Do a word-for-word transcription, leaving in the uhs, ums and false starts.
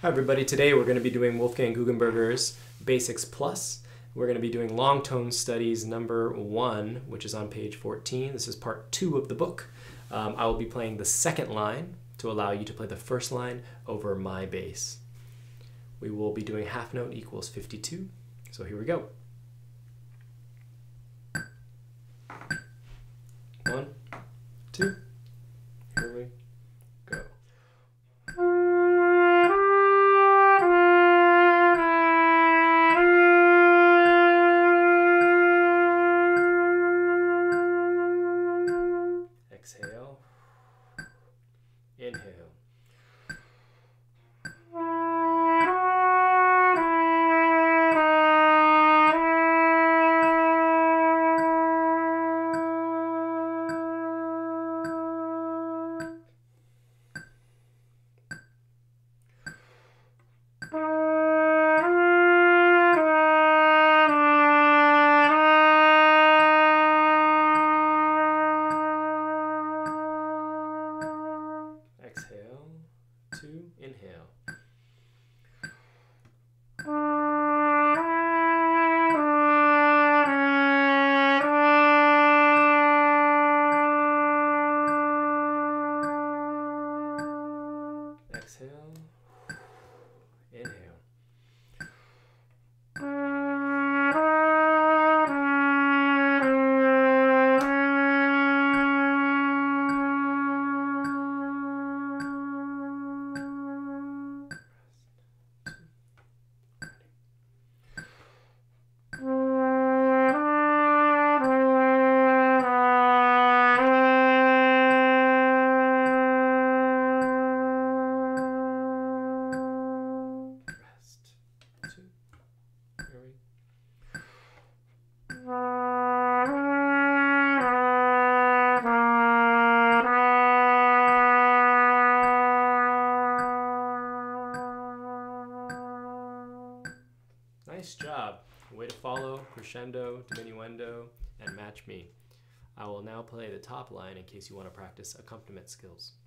Hi everybody, today we're going to be doing Wolfgang Guggenberger's Basics Plus. We're going to be doing long tone studies number one, which is on page fourteen. This is part two of the book. Um, I will be playing the second line to allow you to play the first line over my bass. We will be doing half note equals fifty-two. So here we go. One, two, here we go. Exhale, inhale. Exhale, two, inhale. Exhale, inhale. Nice job. Way to follow, crescendo, diminuendo, and match me. I will now play the top line in case you want to practice accompaniment skills.